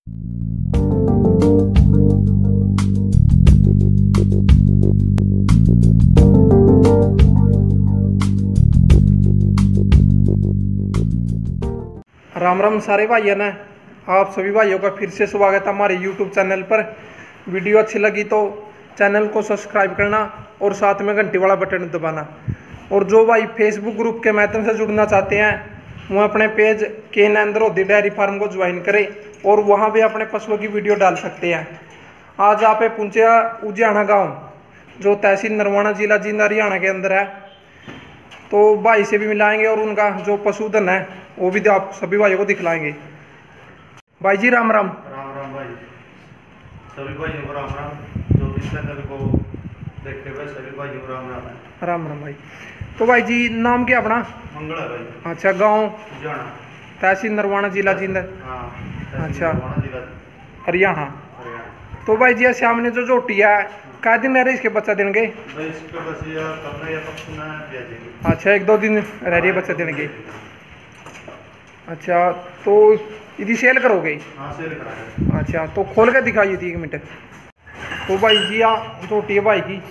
राम राम सारे भाइयों ने, आप सभी भाइयों का फिर से स्वागत है हमारे YouTube चैनल पर। वीडियो अच्छी लगी तो चैनल को सब्सक्राइब करना और साथ में घंटी वाला बटन दबाना। और जो भाई फेसबुक ग्रुप के माध्यम से जुड़ना चाहते हैं वो अपने पेज के नंदरोधी डेयरी फार्म को ज्वाइन करें और वहाँ भी अपने पशुओं की वीडियो डाल सकते हैं। आज आप पहुँचे उजियाना गाँव, जो तहसील नरवाना, जिला जींद, हरियाणा के अंदर है। तो भाई से भी मिलाएंगे और उनका जो पशुधन है वो भी आप सभी भाइयों को दिखलाएंगे। भाई जी राम राम। राम राम भाई, सभी भाइयों को राम राम। जो इस चैनल को देखते हुए सभी भाइयों को राम राम है। राम राम भाई। तो भाई जी नाम क्या अपना? मंगल है भाई। अच्छा, गांव उजियाना, तहसील नरवाना, जिला जींद। हाँ। अच्छा, जिला हरियाणा। हरियाणा। तो भाई जी सामने जो झोटी है क्या दिन रह रही इसके बच्चा देंगे? भाई इसके बस ये करना या पक्षना दिया जाएगा। अच्छा, 1-2 दिन रह रही है बच्चा देंगे। अच्छा, तो यदि सेल करोगे? हाँ, सेल कराएंगे। अच्छा, तो खोल के दिखाइए थी 1 मिनट। तो भाई जी झोटी है भाई की,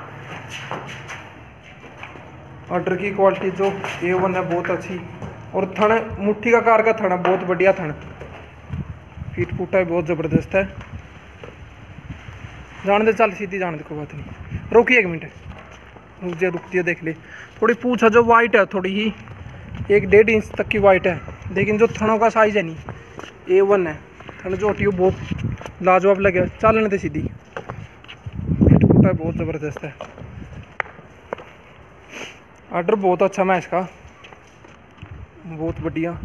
ऑर्डर की क्वालिटी जो A1 है, बहुत अच्छी। और थन मुट्ठी का कार का थन है, बहुत बढ़िया थन। फीट फूटा है, बहुत ज़बरदस्त है। जान दे, चल सीधी जान दे, कोई बात नहीं। रोकिए 1 मिनट, रुकती है, देख ले। थोड़ी पूछ है जो वाइट है, थोड़ी ही 1-1.5 इंच तक की वाइट है, लेकिन जो थनों का साइज है नहीं A1 है। थन झोटी बहुत लाजवाब लगे, चलने दे सीधी। फीट फूटा है, बहुत ज़बरदस्त है। ऑर्डर बहुत अच्छा मैं इसका, बहुत बढ़िया।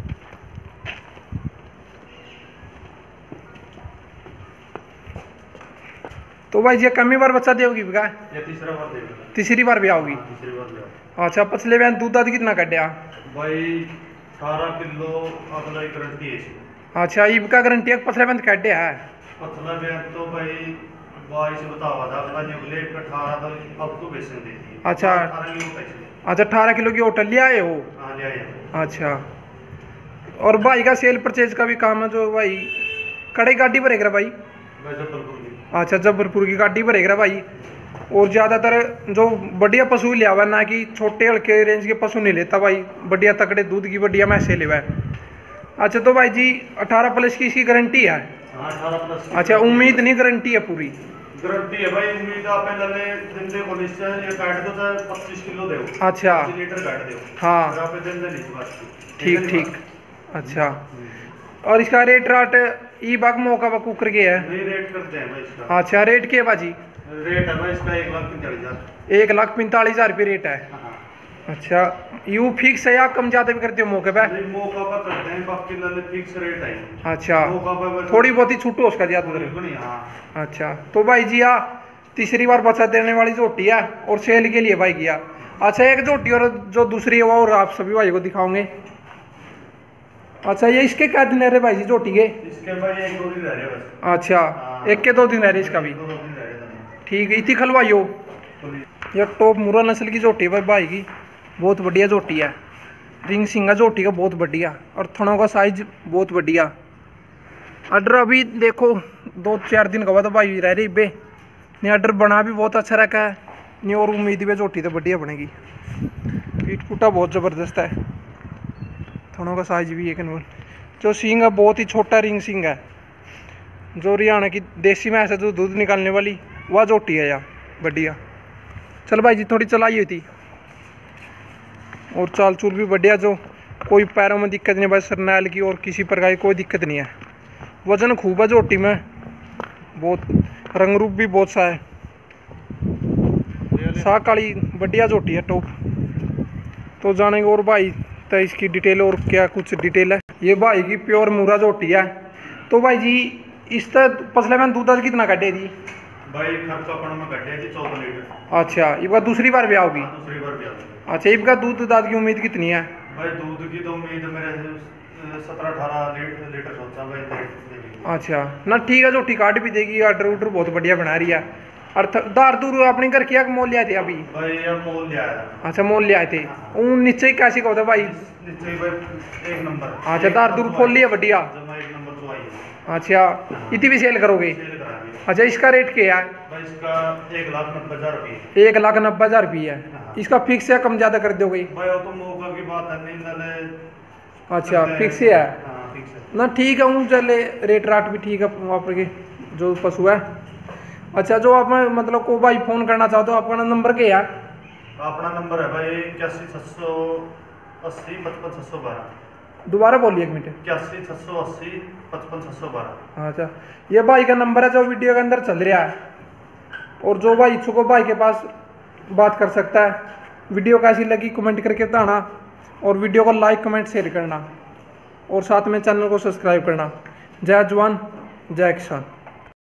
तो भाई जी कमी बार बच्चा देगी बिका? ये तीसरा बार देगा। तीसरी बार भी आओगी? हाँ, तीसरी बार देगा। अच्छा, पिछले बयान दूध दाद कितना कटिया? भाई 18 किलो अगला गारंटी है इसकी। अच्छा, ईब का गारंटी है, पिछले बयान कटिया है? पतला बयान तो भाई 22 बतावा था, अगला निकले 18 तो अब तो बेचने देती है। अच्छा। 18 किलो पैसे। अच्छा, 18 किलो की होटल ले आए हो? हाँ, ले आए। अच्छा, और भाई का सेल परचेज का भी काम है जो भाई कड़े गाड़ी भरेगा भाई? मैं जबलपुर की। अच्छा, जबलपुर की गाड़ी भरेगा भाई। और ज़्यादातर जो बढ़िया पशु लिया हुआ, ना कि छोटे हल्के रेंज के पशु नहीं लेता भाई, बढ़िया तकड़े दूध की बढ़िया मैसे ले हुआ है। अच्छा, तो भाई जी 18 प्लस की इसकी गारंटी है? हाँ, 18 प्लस। अच्छा, उम्मीद नहीं, गारंटी है पूरी? गारंटी है भाई, उम्मीद आप पहले दिन दे को निश्चय ये काट दो तो 25 किलो दे। अच्छा, 25 लीटर काट दो। हाँ, आप दिन दे नहीं बात। ठीक ठीक। अच्छा, और इसका रेट राट ई बाग मौका बा कुकर के है? नहीं, रेट करते हैं भाई इसका। अच्छा, रेट के बाजी? रेट है भाई इसका 1,45,000। 1,45,000 रुपये रेट है? हाँ। अच्छा, यू फिक्स है या कम ज़्यादा भी करते हो मौके पे? नहीं, मौका पर करते हैं, बाकी लाले फिक्स रेट है। अच्छा, मौका पर थोड़ी बहुत ही छूटो उसका ज़्यादा? हाँ। अच्छा, तो भाई जी तीसरी बार बच्चा देने वाली झोटी है और सेल के लिए भाई किया। अच्छा, एक झोटी और जो दूसरी है वो और आप सभी भाई को दिखाओगे। अच्छा, ये इसके क्या दिन रह रहे भाई जी झोटी के? इसके भाई 1-2 दिन रह रहे बस। अच्छा, हाँ। 1-2 दिन रह रहे इसका भी? 1-2 दिन रह रहे। ठीक है, इतनी खलवाइयो। ये टॉप मुरा नस्ल की झोटी है भाई की, बहुत बढ़िया झोटी है। रिंग सिंगा झोटी का बहुत बढ़िया, और थनों का साइज बहुत बढ़िया। ऑर्डर अभी देखो 2-4 दिन का बाद भाई रह रही बे नहीं, ऑर्डर बना भी बहुत अच्छा रखा है नहीं, और उम्मीद भी झोटी तो बढ़िया बनेगी। पीठ पुटा बहुत ज़बरदस्त है, थनों का साइज भी एक नंबर। जो सींग है बहुत ही छोटा रिंग सिंग है, जो हरियाणा की देसी में ऐसे जो दूध निकालने वाली वह झोटी है यार, बढ़िया। चल भाई जी थोड़ी चलाई हुई थी, और चाल चूल भी बढ़िया, जो कोई पैरों में दिक्कत नहीं भाई, सरनैल की और किसी प्रकार की कोई दिक्कत नहीं है। वजन खूब है झोटी में, बहुत रंग रूप भी बहुत सा है। सा काली बढ़िया झोटी है, टॉप। तो जानेंगे और भाई तो इसकी डिटेल और क्या कुछ डिटेल है। ये भाई की प्योर मुरा झोटी है। तो भाई जी इस तक पसले में दूध कितना कटे थी भाई? खर्चा में कटे थी 14 लीटर। अच्छा, इबका दूसरी बार भी आओगी? दूसरी बार भी आओगी। अच्छा, इबका दूध दाद की उम्मीद कितनी है भाई? दूध की तो उम्मीद मेरे 17-18 लीटर सोचा भाई। अच्छा ना, ठीक है, झोटी काट भी देगी। ऑर्डर उर्डर बहुत बढ़िया बना रही है। और दार दूर अपने घर किया मोल लिया थे अभी? भाई अब मोल लिया है। अच्छा, मोल ले आए थे। नीचे ही कैसे कहते भाई? नीचे भाई 1 नंबर। अच्छा, दार दूर खोल लिया बढ़िया। जब 1 नंबर तो आई है। अच्छा, इतनी भी सेल करोगे? सेल कराएंगे अच्छा, इसका रेट क्या है? भाई। इसका 1,90,000 रुपये। 1,90,000 रुपये है। हाँ। इसका फिक्स है, कम ज़्यादा कर दोगे? भाई वो तो मौका की बात है, नहीं नाले अच्छा, करते फिक्स हैं। ही है हाँ फिक्स है ना। ठीक है, हूँ चले रेट राट भी ठीक है वहाँ पर के जो पशु है। अच्छा, जो आप मतलब को भाई फ़ोन करना चाहते हो, आपका नंबर क्या है? अपना नंबर है भाई 81,680 55,612। दोबारा बोलिए, 1 मिनट। 81,680 55,612। अच्छा, ये भाई का नंबर है जो वीडियो के अंदर चल रहा है। और जो भाई इच्छुक हो भाई के पास बात कर सकता है। वीडियो कैसी लगी कमेंट करके बताना, और वीडियो को लाइक कमेंट शेयर करना, और साथ में चैनल को सब्सक्राइब करना। जय जवान जय किसान।